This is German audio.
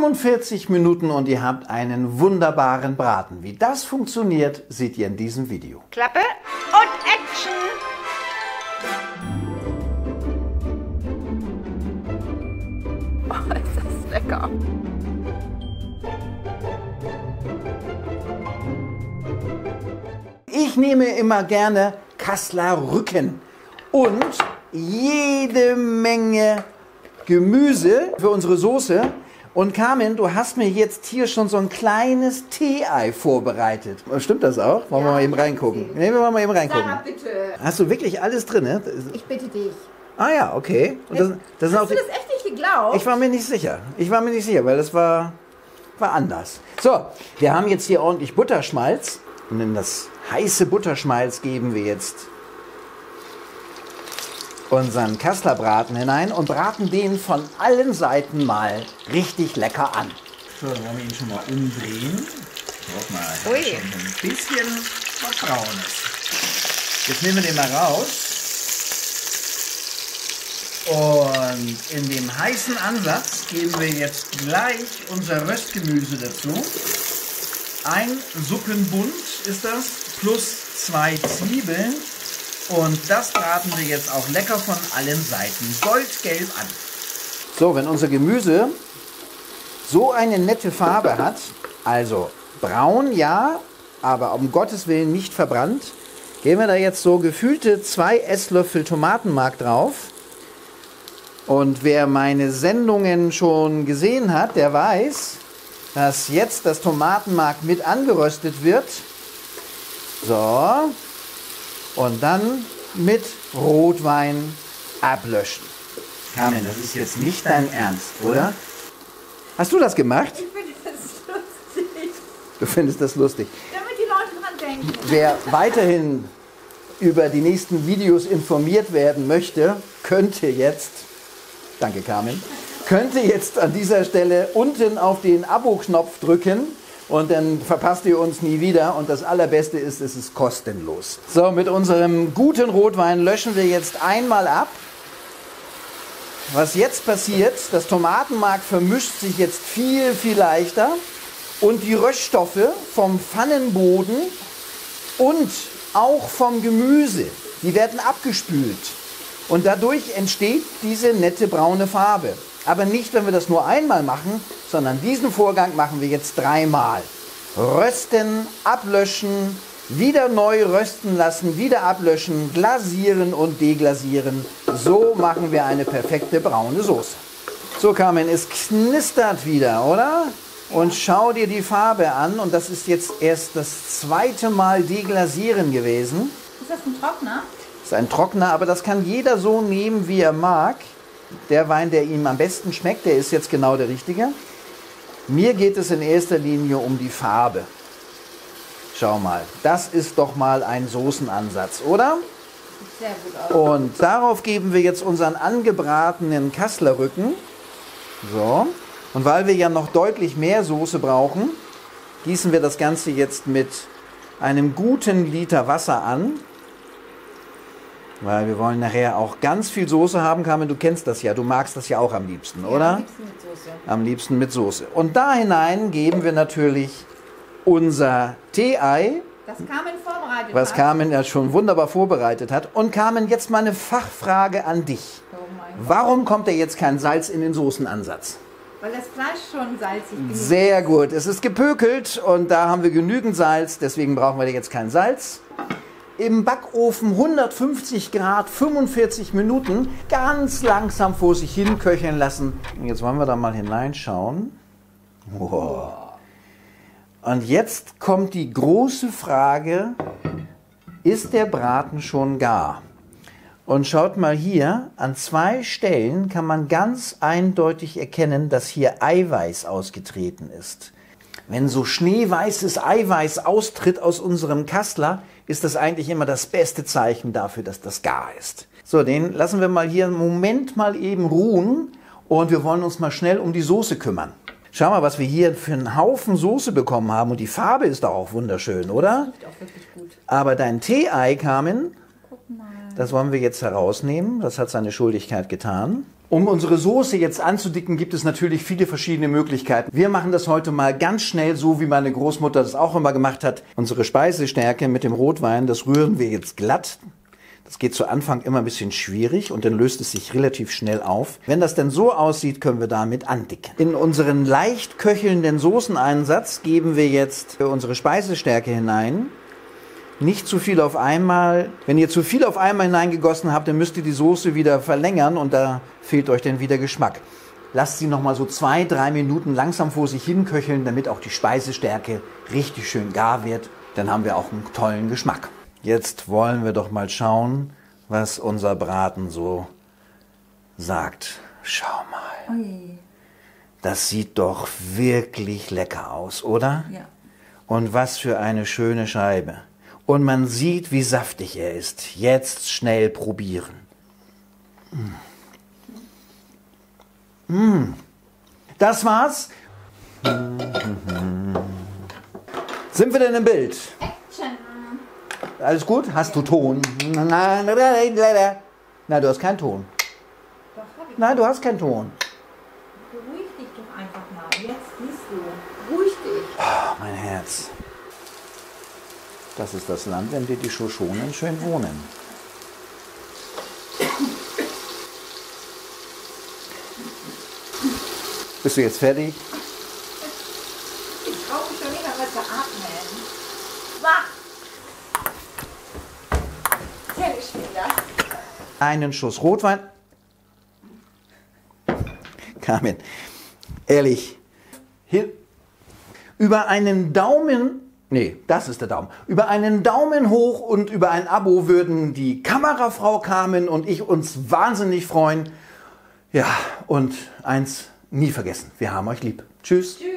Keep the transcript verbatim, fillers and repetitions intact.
fünfundvierzig Minuten und ihr habt einen wunderbaren Braten. Wie das funktioniert, seht ihr in diesem Video. Klappe und Action! Oh, ist das lecker. Ich nehme immer gerne Kasseler Rücken und jede Menge Gemüse für unsere Soße. Und Carmen, du hast mir jetzt hier schon so ein kleines Tee-Ei vorbereitet. Stimmt das auch? Wollen ja, wir mal eben reingucken? Ne, wir wollen mal eben reingucken. Sarah, bitte. Hast du wirklich alles drin? Ne? Ich bitte dich. Ah ja, okay. Und das, das hast auch du das echt nicht geglaubt? Ich war mir nicht sicher. Ich war mir nicht sicher, weil das war, war anders. So, wir haben jetzt hier ordentlich Butterschmalz. Und in das heiße Butterschmalz geben wir jetzt unseren Kasseler-Braten hinein und braten den von allen Seiten mal richtig lecker an. So, dann wollen wir ihn schon mal umdrehen. Guck mal, da ist schon so ein bisschen was Braunes. Jetzt nehmen wir den mal raus. Und in dem heißen Ansatz geben wir jetzt gleich unser Röstgemüse dazu. Ein Suppenbund ist das, plus zwei Zwiebeln. Und das braten wir jetzt auch lecker von allen Seiten goldgelb an. So, wenn unser Gemüse so eine nette Farbe hat, also braun ja, aber um Gottes Willen nicht verbrannt, geben wir da jetzt so gefühlte zwei Esslöffel Tomatenmark drauf. Und wer meine Sendungen schon gesehen hat, der weiß, dass jetzt das Tomatenmark mit angeröstet wird. So. Und dann mit Rotwein ablöschen. Carmen, das ist jetzt nicht dein Ernst, oder? Hast du das gemacht? Ich finde das lustig. Du findest das lustig. Damit die Leute dran denken. Wer weiterhin über die nächsten Videos informiert werden möchte, könnte jetzt, danke Carmen, könnte jetzt an dieser Stelle unten auf den Abo-Knopf drücken. Und dann verpasst ihr uns nie wieder. Und das Allerbeste ist, es ist kostenlos. So, mit unserem guten Rotwein löschen wir jetzt einmal ab. Was jetzt passiert, das Tomatenmark vermischt sich jetzt viel, viel leichter. Und die Röststoffe vom Pfannenboden und auch vom Gemüse, die werden abgespült. Und dadurch entsteht diese nette braune Farbe. Aber nicht, wenn wir das nur einmal machen, sondern diesen Vorgang machen wir jetzt dreimal. Rösten, ablöschen, wieder neu rösten lassen, wieder ablöschen, glasieren und deglasieren. So machen wir eine perfekte braune Soße. So, Carmen, es knistert wieder, oder? Und schau dir die Farbe an. Und das ist jetzt erst das zweite Mal deglasieren gewesen. Ist das ein Trockner? Das ist ein Trockner, aber das kann jeder so nehmen, wie er mag. Der Wein, der ihm am besten schmeckt, der ist jetzt genau der richtige. Mir geht es in erster Linie um die Farbe. Schau mal, das ist doch mal ein Soßenansatz, oder? Sehr gut aus. Und darauf geben wir jetzt unseren angebratenen Kasseler Rücken. So. Und weil wir ja noch deutlich mehr Soße brauchen, gießen wir das Ganze jetzt mit einem guten Liter Wasser an. Weil wir wollen nachher auch ganz viel Soße haben, Carmen, du kennst das ja, du magst das ja auch am liebsten, Ja, oder? am liebsten mit Soße. Am liebsten mit Soße. Und da hinein geben wir natürlich unser Tee-Ei, Das Carmen vorbereitet was hat. Carmen ja schon wunderbar vorbereitet hat. Und Carmen, jetzt mal eine Fachfrage an dich. Oh mein Gott. Warum kommt da jetzt kein Salz in den Soßenansatz? Weil das Fleisch schon salzig genug ist. Sehr gut, es ist gepökelt und da haben wir genügend Salz, deswegen brauchen wir jetzt kein Salz. Im Backofen hundertfünfzig Grad, fünfundvierzig Minuten, ganz langsam vor sich hin köcheln lassen. Und jetzt wollen wir da mal hineinschauen. Wow. Und jetzt kommt die große Frage, ist der Braten schon gar? Und schaut mal hier, an zwei Stellen kann man ganz eindeutig erkennen, dass hier Eiweiß ausgetreten ist. Wenn so schneeweißes Eiweiß austritt aus unserem Kasseler, ist das eigentlich immer das beste Zeichen dafür, dass das gar ist. So, den lassen wir mal hier einen Moment mal eben ruhen und wir wollen uns mal schnell um die Soße kümmern. Schau mal, was wir hier für einen Haufen Soße bekommen haben und die Farbe ist doch auch wunderschön, oder? Riecht auch wirklich gut. Aber dein Tee-Ei, Carmen, Guck mal. Das wollen wir jetzt herausnehmen. Das hat seine Schuldigkeit getan. Um unsere Soße jetzt anzudicken, gibt es natürlich viele verschiedene Möglichkeiten. Wir machen das heute mal ganz schnell, so wie meine Großmutter das auch immer gemacht hat. Unsere Speisestärke mit dem Rotwein, das rühren wir jetzt glatt. Das geht zu Anfang immer ein bisschen schwierig und dann löst es sich relativ schnell auf. Wenn das denn so aussieht, können wir damit andicken. In unseren leicht köchelnden Soßeneinsatz geben wir jetzt unsere Speisestärke hinein. Nicht zu viel auf einmal. Wenn ihr zu viel auf einmal hineingegossen habt, dann müsst ihr die Soße wieder verlängern und da fehlt euch dann wieder Geschmack. Lasst sie noch mal so zwei, drei Minuten langsam vor sich hin köcheln, damit auch die Speisestärke richtig schön gar wird. Dann haben wir auch einen tollen Geschmack. Jetzt wollen wir doch mal schauen, was unser Braten so sagt. Schau mal. Ui. Das sieht doch wirklich lecker aus, oder? Ja. Und was für eine schöne Scheibe. Und man sieht, wie saftig er ist. Jetzt schnell probieren. Mm. Mm. Das war's. Sind wir denn im Bild? Action. Alles gut? Hast du Ton? Na, du hast keinen Ton. Doch, hab ich. Nein, du hast keinen Ton. Beruhig dich doch einfach mal. Jetzt siehst du. Beruhig dich. Oh, mein Herz. Das ist das Land, in dem die Shoshonen schön wohnen. Bist du jetzt fertig? Ich brauche schon nicht mehr zu atmen. Wach! Zähl ich wieder. Einen Schuss Rotwein. Carmen, ehrlich, hier, über einen Daumen, nee, das ist der Daumen, über einen Daumen hoch und über ein Abo würden die Kamerafrau Carmen und ich uns wahnsinnig freuen. Ja, und eins nie vergessen, wir haben euch lieb. Tschüss. Tschüss.